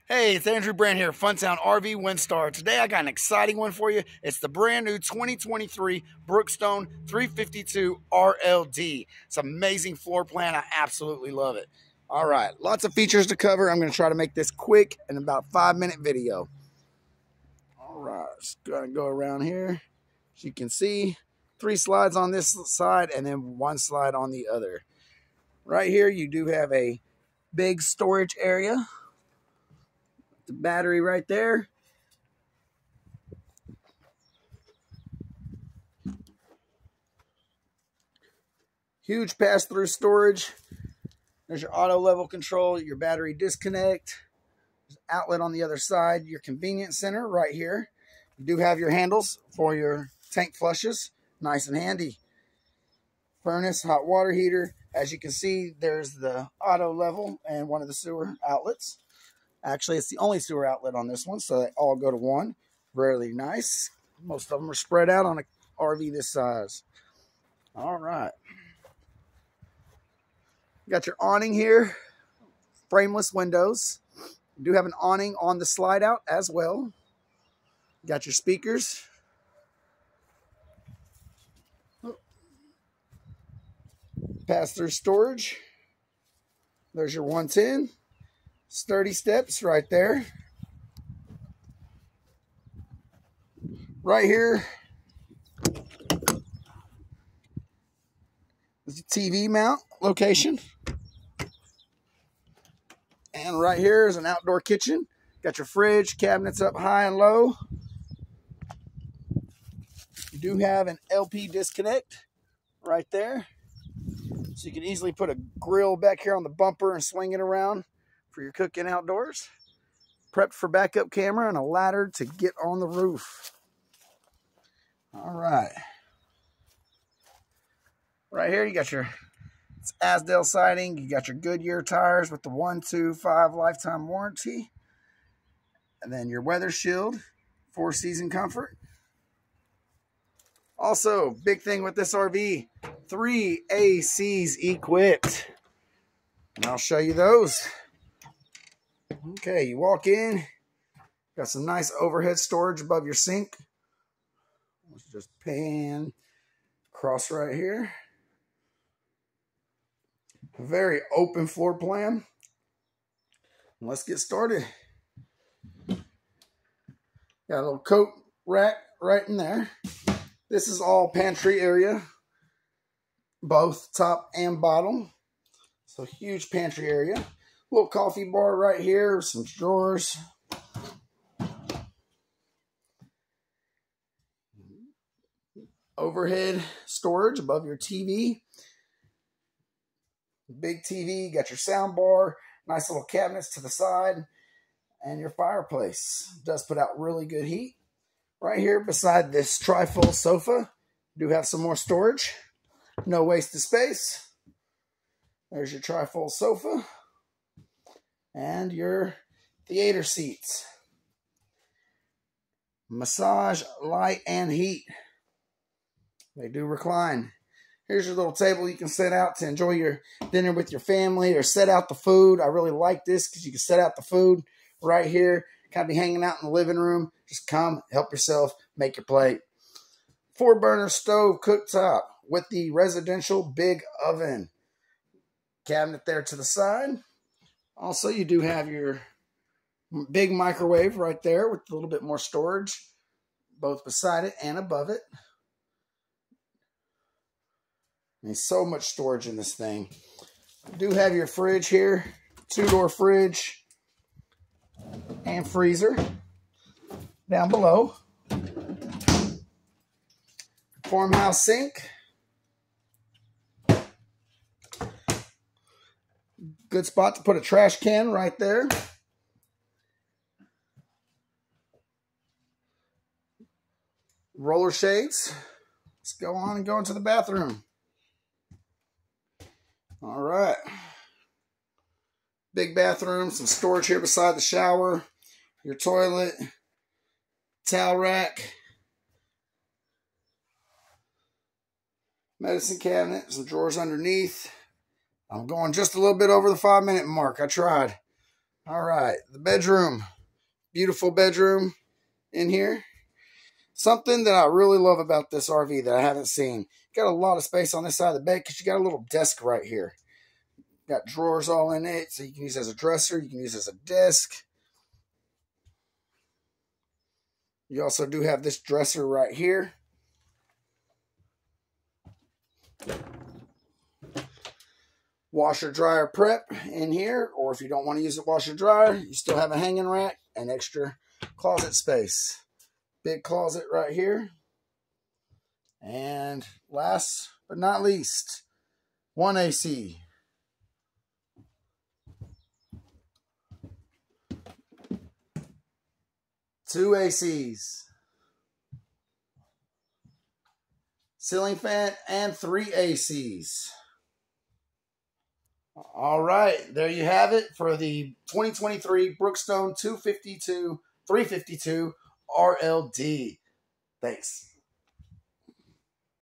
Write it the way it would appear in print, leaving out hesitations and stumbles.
Hey, it's Andrew Brand here, Funtown RV Windstar. Today I got an exciting one for you. It's the brand new 2023 Brookstone 352 RLD. It's an amazing floor plan. I absolutely love it. All right, lots of features to cover. I'm going to try to make this quick in about a 5-minute video. All right, just going to go around here. As you can see, 3 slides on this side and then 1 slide on the other. Right here, you do have a big storage area. The battery right there. Huge pass-through storage. There's your auto level control, your battery disconnect. There's an outlet on the other side. Your convenience center right here. You do have your handles for your tank flushes. Nice and handy. Furnace, hot water heater. As you can see, there's the auto level and one of the sewer outlets. Actually, it's the only sewer outlet on this one, so they all go to one. Really nice. Most of them are spread out on an RV this size. All right. You got your awning here. Frameless windows. You do have an awning on the slide out as well. You got your speakers. Pass-through storage. There's your 110. Sturdy steps right there. Right here is the TV mount location. And right here is an outdoor kitchen. Got your fridge, cabinets up high and low. You do have an LP disconnect right there. So you can easily put a grill back here on the bumper and swing it around for your cooking outdoors. Prepped for backup camera and a ladder to get on the roof. All right. Right here you got your Asdale siding. You got your Goodyear tires with the 1-2-5 lifetime warranty. And then your weather shield, 4-season comfort. Also, big thing with this RV, 3 ACs equipped. And I'll show you those. Okay, you walk in, got some nice overhead storage above your sink. Let's just pan across right here. A very open floor plan. Let's get started. Got a little coat rack right in there. This is all pantry area, both top and bottom. So huge pantry area. Little coffee bar right here, some drawers. Overhead storage above your TV. Big TV, got your sound bar, nice little cabinets to the side, and your fireplace. Does put out really good heat. Right here beside this trifold sofa, you do have some more storage. No waste of space. There's your trifold sofa. And your theater seats. Massage, light, and heat. They do recline. Here's your little table you can set out to enjoy your dinner with your family or set out the food. I really like this because you can set out the food right here. Kind of be hanging out in the living room. Just come, help yourself, make your plate. 4-burner stove cooktop with the residential big oven. Cabinet there to the side. Also, you do have your big microwave right there with a little bit more storage, both beside it and above it. I mean, so much storage in this thing. You do have your fridge here, 2-door fridge and freezer down below. Farmhouse sink. Good spot to put a trash can right there. Roller shades. Let's go on and go into the bathroom. All right. Big bathroom, some storage here beside the shower, your toilet, towel rack, medicine cabinet, some drawers underneath. I'm going just a little bit over the 5-minute mark. I tried. All right, the bedroom. Beautiful bedroom in here. Something that I really love about this RV that I haven't seen. Got a lot of space on this side of the bed because you got a little desk right here. Got drawers all in it, so you can use it as a dresser. You can use it as a desk. You also do have this dresser right here. Washer dryer prep in here, or if you don't want to use a washer dryer, you still have a hanging rack and extra closet space. Big closet right here. And last but not least, one AC. Two ACs. Ceiling fan and three ACs. All right, there you have it for the 2023 Brookstone 352 RLD. Thanks.